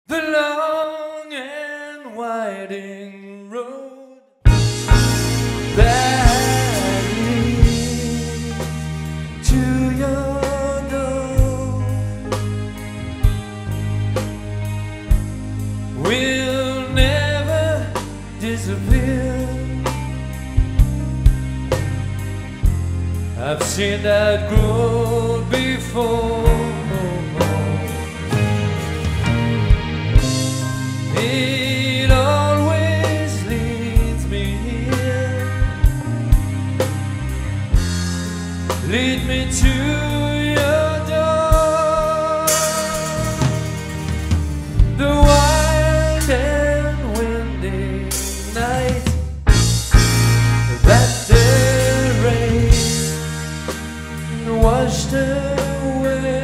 The long and winding road that leads to your door will never disappear. I've seen that road before. It always leads me here. Lead me to your door. The wild and windy night that the rain washed away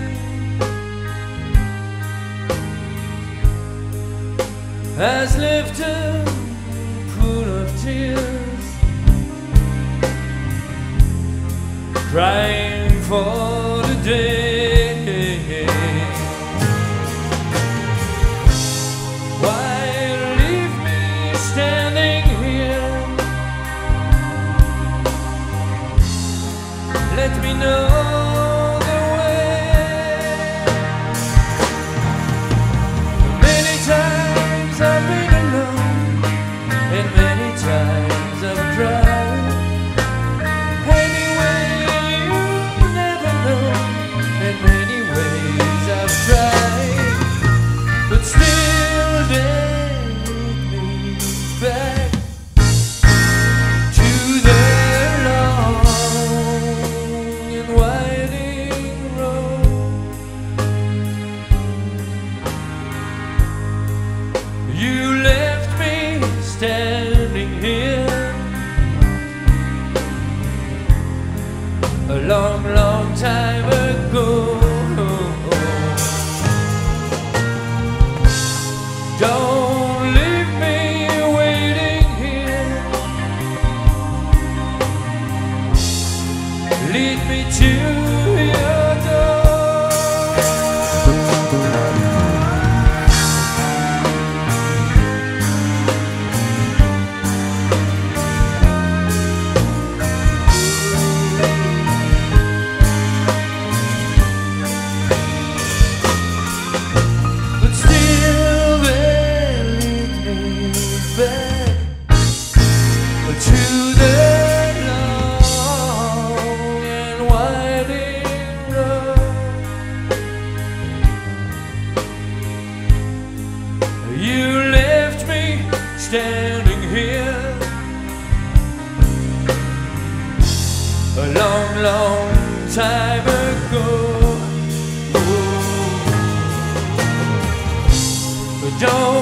has left a pool of tears, crying for the day. Why leave me standing here? Let me know the way. Many times I've been alone, and many times I've cried. Anyway, you never know, in many ways I've tried, but still they lead me back to the long and winding road. You left me standing here a long, long time ago. Don't leave me waiting here. Lead me to your door. To the long and winding road. You left me standing here a long, long time ago. Don't